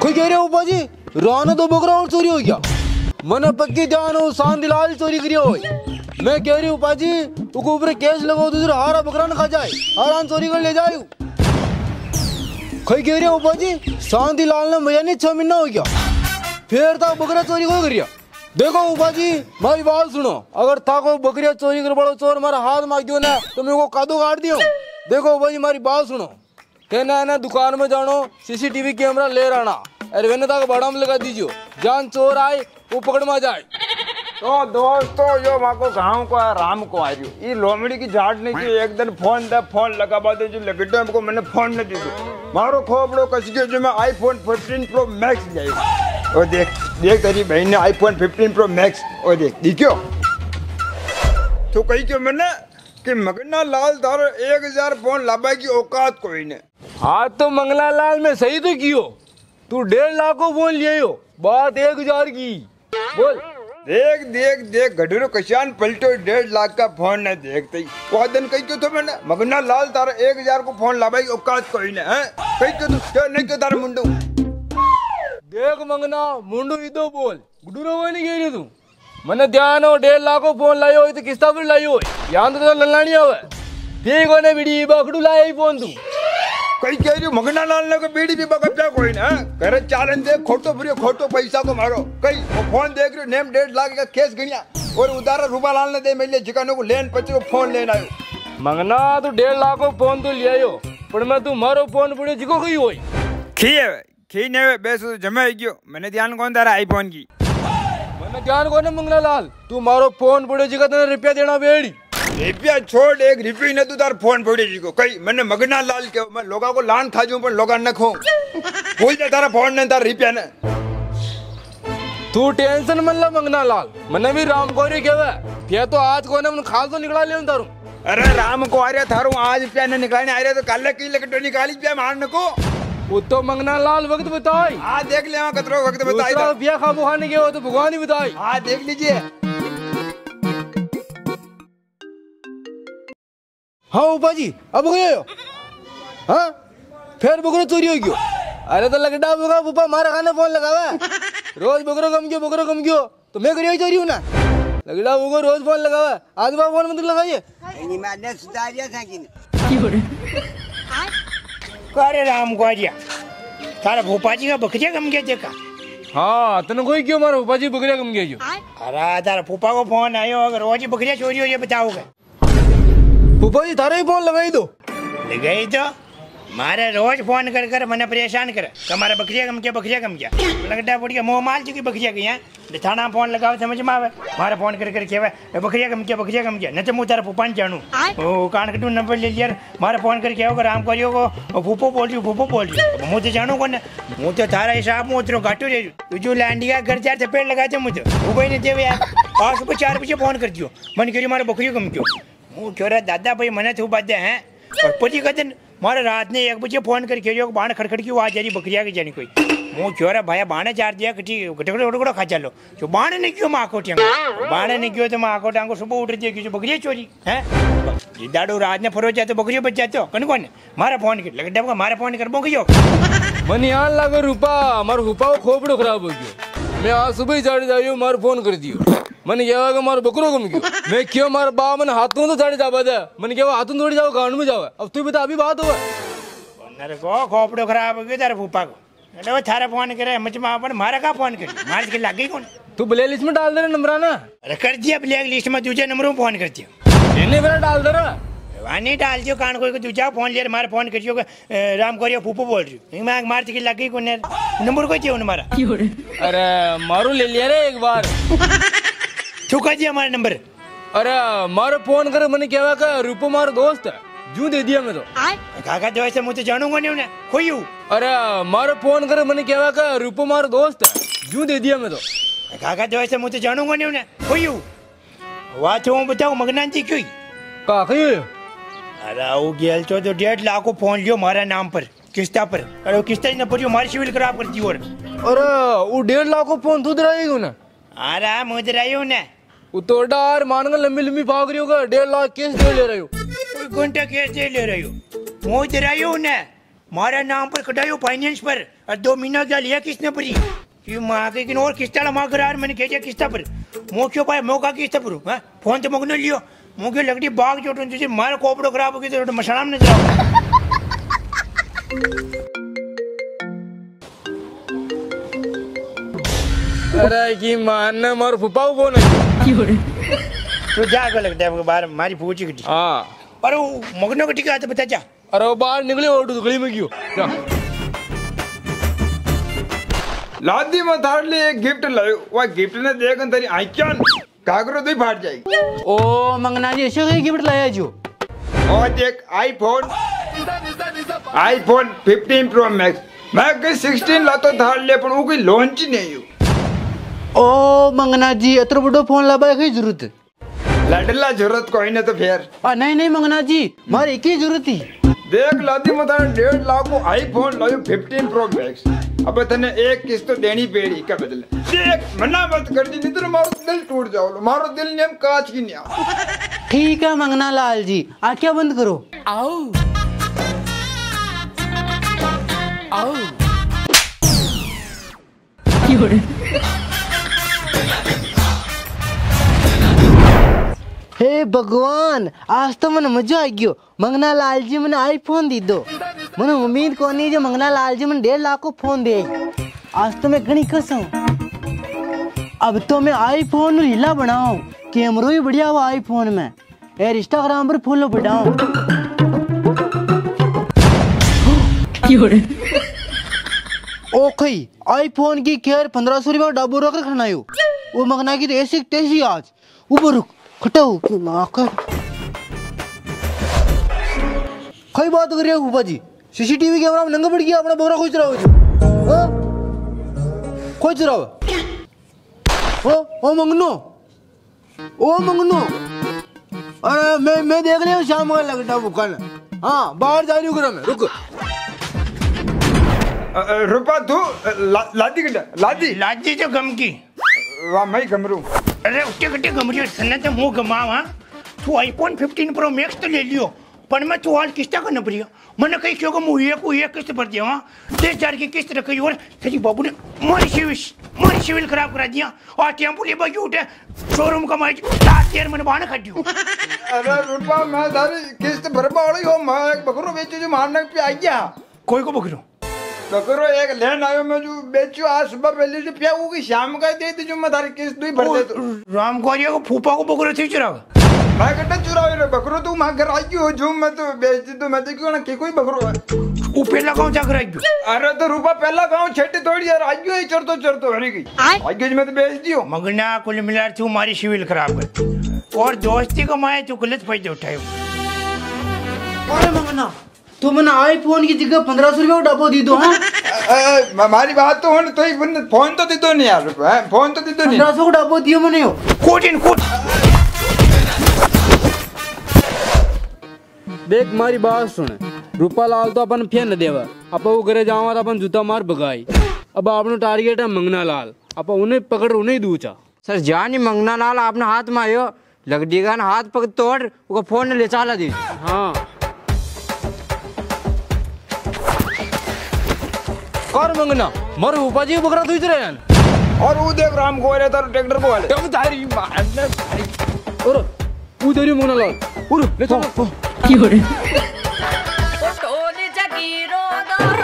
कोई कह रहे हो ऊपा जी राना तो बकरा और चोरी हो गया। मैंने पक्की ध्यान हो शांतिलाल चोरी करी हो। मैं कह रही हूँ पाजी उसको ऊपर केस लगाओ दूसरा हारा बकरा न खा जाए हारान चोरी कर ले जाए। कोई कह रहे हो पाजी शांतिलाल ने मुझे नहीं 6 महीना हो गया फिर तक बकरा चोरी को करिया। देखो ऊपाजी मेरी बात सुनो, अगर था को बकरिया चोरी कर बड़ो चोर मारा हाथ मार दियो ना तो मैं वो कादो काट दियो। देखो ऊपाजी मेरी बात सुनो, कहना है ना दुकान में जानो सीसीटीवी कैमरा ले रहना अरे वेने तक बड़ा में लगा दीजियो जान चोर आए वो पकड़ में जाए। तो दोस्तों यो माँ को गाँव को है राम को आ रही हो ये लोमड़ी की झाड़ नहीं की एक दिन फोन दे फोन लगा बात जो लगेटो को मैंने फोन नहीं दी दो मारो खोपड़ो कस के जो मैं आईफोन 15 प्रो मैक्स ले और देख देख तेरी बहन ने आईफोन 15 प्रो मैक्स और देख दिखो तो कही क्यों मैंने कि मगना लाल तारो 1000 फोन लाभा की औकात कोई ने। हाँ तो मंगला लाल में सही तो कियो तू 1.5 लाख को फोन लिए हो बात 1000 की बोल। देख देख देख गडूरो कशान पलटो 1.5 लाख का फोन न देखते ही वो दिन कही क्यों तो मैंने मगना लाल तारा 1000 को फोन लाभाई औकात कोई ने है कही क्यों तो नहीं क्यों तारा मुंडू देख मंगना मुंडू इधो बोल गुडूरो वो नहीं कह रही तू मैंने ध्यान हो 1.5 लाख को फोन लायो हो तो किस्ता पर लायो यहाँ तो लल्लानी आवे ठीक होने बीड़ी बकड़ू लाया ही फोन तू कई कह रही मगना लाल ने बीड़ी भी बकप्या कोई ना करे चालन दे खोटो फिर खोटो पैसा को मारो कई वो फोन देख रहे नेम 1.5 लाख का केस गणिया और उधारा रूपा लाल ने दे मेरे जिकानो को लेन पचे फोन लेना आयो मंगना तू 1.5 लाख को फोन तो लिया पर मैं तू मारो फोन पड़े जिको गई होई खी ने बेस जमा गयो मैंने ध्यान कौन तारा आईफोन की मैंने ध्यान कौन मंगना लाल तू मारो फोन पड़े जिका तेरे रुपया देना बेड़ी रुपया छोड़ 1 रुपये ने तू तार फोन पड़े जी को कई मैंने मगना लाल के मैं लोगा को लान खा जूं पर लोगा न खो भूल जा तारा फोन ने तार रुपया ने तू टेंशन मन ला मंगना लाल मैंने भी राम को रे केवे ये तो आज कोने मन खाल तो निकला ले तारू अरे राम को आ रहा थारू आज रुपया ने निकालने आ रहा तो कल की लगटो निकाली रुपया मारने को वो तो मंगना लाल वक्त बताई हाँ देख ले कतरो वक्त बताई रुपया खा बुखाने के हो तो भगवान ही बताई हाँ देख लीजिए। हाँ ऊपा जी अब गए हो हाँ फिर बकरो चोरी हो गयो अरे तो लगड़ा बुगा ऊपा मारा खाने फोन लगावा रोज बकरो कम गयो तो मैं करियो चोरी हूं ना लगड़ा बुगो रोज फोन लगावा आज बार फोन मतलब लगाइए नहीं मैंने सुधारिया था कि अरे राम ग्वारिया तारा भोपा जी का बकरिया कम गया देखा। हाँ तने कोई क्यों मारा ऊपा जी बकरिया कम गया जो अरे तारा फूफा को फोन आयो अगर रोज बकरिया चोरी हो ये बताओगे ऊपा जी थारा ही फोन लगाई दो लगाई तो मारे रोज फोन कर कर मने परेशान कर हमारा बकरिया कम क्या लगता बुढ़िया मोह माल चुकी बकरिया की यहाँ थाना फोन लगाओ समझ में आवे मारे फोन कर कर केवे बकरिया कम क्या न तो मुँह तारा फूफा जानू ओ कान कटू नंबर ले लिया मारे फोन करके आओ राम करियो को फूफो बोल रही मुँह तो जानू कौन मुँह तो थारा हिसाब में उतरो घाटू रे तुझू लैंडिया घर 4 चपेट लगाते मुझे वो नहीं देवे यार 5 रुपये 4 बजे फोन कर दियो मन करियो मारे बकरिया कम क्यों मुँह क्यों दादा भाई मने थू बात है और पति का दिन मारे रात ने 1 बजे फोन करके जो बाण खड़खड़ की आवाज आ रही बकरिया की जानी कोई मुँह क्यों रहा भाई बाणे चार दिया गटगड़ा खा चलो जो बाण ने क्यों माँ को बाण ने क्यों तो माँ को टांगो सुबह उठ दिया क्यों बकरिया चोरी है दाड़ू रात ने फरोज जाते बकरिया बच जाते हो कौन मारा फोन कर लगता है मारा फोन कर बोगियो मन यहाँ लगे रूपा हमारे रूपा खोपड़ो खराब हो गयो मैं आज सुबह ही चढ़ जाइयो मार फोन कर दियो मन क्या मार बकरो कम गयो मैं क्यों मार बा मन हाथों तो चढ़ जावा दे मन क्या हाथों थोड़ी जाओ गांड में जाओ अब तू बता अभी बात हो को खोपड़ो खराब हो गयो तारे फूफा को अरे वो थारा फोन करे मुझे अपन मारा का फोन कर मार के लग गई कौन तू ब्लैक लिस्ट में डाल दे नंबर ना अरे कर दिया ब्लैक लिस्ट में दूसरे नंबर में फोन कर दिया इन्हें मेरा डाल दे रहा नहीं डाल दियो कान कोई को दूसरा फोन ले मारे फोन करियो राम करियो फूफो बोल रही मैं मार के लग गई कौन नंबर कोई चाहिए मारा अरे मारू ले लिया रे एक बार चुका दिया हमारा नंबर अरे मारो फोन कर मैंने क्या का रूपो मारो दोस्त है जू दे दिया मैं तो काका जो ऐसे मुझे जानूंगा नहीं उन्हें कोई अरे मारो फोन कर मैंने क्या का रूपो मारो दोस्त है जू दे दिया मैं तो काका जो ऐसे मुझे जानूंगा नहीं उन्हें कोई वाह तो बताओ मगना जी क्यों काका अरे वो गेल तो 1.5 लाख को फोन लियो हमारा नाम पर किस्ता पर अरे वो किस्ता ही न पड़ियो हमारी सिविल खराब कर दी और अरे वो 1.5 लाख को फोन तू दराएगा ना अरे मुझे रही ना वो तो डार मान लंबी लंबी भाग रही होगा 1.5 लाख केस दे ले रही हो घंटा केस दे ले रही हो मुझे रही ना मारा नाम पर कटायो फाइनेंस पर और 2 महीना क्या लिया किसने परी कि माँ के किन और किस्ता ला माँ करार मैंने कह दिया किस्ता पर मोक्यो पाए मौका किस्ता पर हां फोन तो मगनो लियो मुके लगड़ी बाग जोटन तुझे मारा कोपड़ो खराब हो गई तो मसाला में जाओ अरे की मानने मार फुपाऊ कौन है तू जा के लगता है बाहर मारी पूछी की हाँ अरे वो मगनो का टिका तो बता जा अरे वो बाहर निकले और तो गली में क्यों जा लादी में थार लिए एक गिफ्ट लायो वो गिफ्ट ने देखन तेरी आंखें कागरो तो फाट जाएगी ओ मंगना जी ऐसे कोई गिफ्ट लाया जो और देख आईफोन 15 प्रो मैक्स मैं कोई 16 लातो थार ले पर वो कोई लॉन्च ही नहीं हो ओ मंगना जी इतना बड़ा फोन लाबा की जरूरत लडला जरूरत कोई ना तो फिर नहीं नहीं मंगना जी मारे एक ही जरूरत थी देख लादी में थार 1.5 लाख को आईफोन लायो 15 प्रो मैक्स अब तने एक किस्त तो देनी पड़ी क्या बदले देख मना मत कर दी नहीं तो मारो दिल टूट जाओ मारो दिल ने हम कांच की नहीं ठीक है मंगना लाल जी आंखें बंद करो आओ आओ हे भगवान आज तो मन मजा आ गयो मंगना लाल जी मैंने आईफोन दी दो मैंने उम्मीद को नहीं जो मंगना लाल जी मैंने 1.5 लाख को फोन दे आज तो मैं घनी खुश हूँ अब तो मैं आईफोन रीला बनाऊं कैमरो ही बढ़िया हुआ आईफोन में यार इंस्टाग्राम पर फॉलो बढ़ाऊं ओके आईफोन की खैर 1500 रुपया डाबू रख रखना हो वो मंगना की तो ऐसी तेजी आज ऊपर रुक खटाओ कई बात कर रहे हो फूफा जी सीसीटीवी कैमरा में नंगा पड़ गया अपना बकरा खोज रहा हो खोज रहा हो ओ मंगनो अरे मैं देख रही हूँ शाम का लगता बुकान हाँ बाहर जा रही हूँ घर में रुक रुपा तू लादी कटा लादी जो गम की वाह मैं गमरू अरे उठे कटे गमरी सन्ना तो मुंह गमावा तू आईफोन 15 प्रो मैक्स तो ले लियो पर मैं तू हाल किस्ता करना पड़ेगा मैंने कहीं क्यों मुँह एक किस्त भर दिया वहाँ 10,000 की किस्त रखी और तेरी बाबू ने मारी सिविल खराब करा दिया और टेम्पो ले बाकी उठे शोरूम का माइक 7,000 मैंने बाहर खा दियो अरे रुपा मैं तारी किस्त भर पाड़ी हो मैं एक बकरो बेचू जो मारने पे आ गया कोई को बकरो एक लेन आयो मैं जो बेचू आज सुबह पहले से पिया की शाम का दे दी जो मैं तारी किस्त भी भर दे तो राम को फूफा को बकरो थी चुरा मैं कट्टा चुरावे रे बकरो तू मां घर आई क्यों जो मैं तो बेच दी तो मैं तो क्यों ना के कोई बकरो है वो पहला गांव जाकर आई अरे तो रुपा पहला गांव छेटे थोड़ी यार आई क्यों चरतो हरी गई आई गई मैं तो बेच दियो मगना कुल मिलाकर तू हमारी सिविल खराब कर और दोस्ती को मैं तू गलत फायदा उठाए अरे मंगना तू मैंने आईफोन की जगह 1500 रुपया डब्बो दी दो हाँ हमारी बात तो हो तो ही फोन तो दी दो नहीं यार फोन तो दी दो नहीं 1500 को डब्बो दियो मैंने हो कोट देख मारी बात सुन रूपा लाल तो अपन फेन देवा अब वो घरे जावा तो अपन जूता मार भगाई अब आपनो टारगेट है मंगना लाल अब उन्हें पकड़ उन्हें दूचा सर जानी मंगना लाल आपने हाथ में आयो लग देगा ना हाथ पकड़ तोड़ वो फोन ले चाला दी हाँ कर मंगना मर ऊपा जी बकरा दूज रहे हैं और वो देख राम को रहे था ट्रैक्टर को वाले तुम तारी मारने और वो तेरी मंगना लाल और ले चलो टोली जगीरो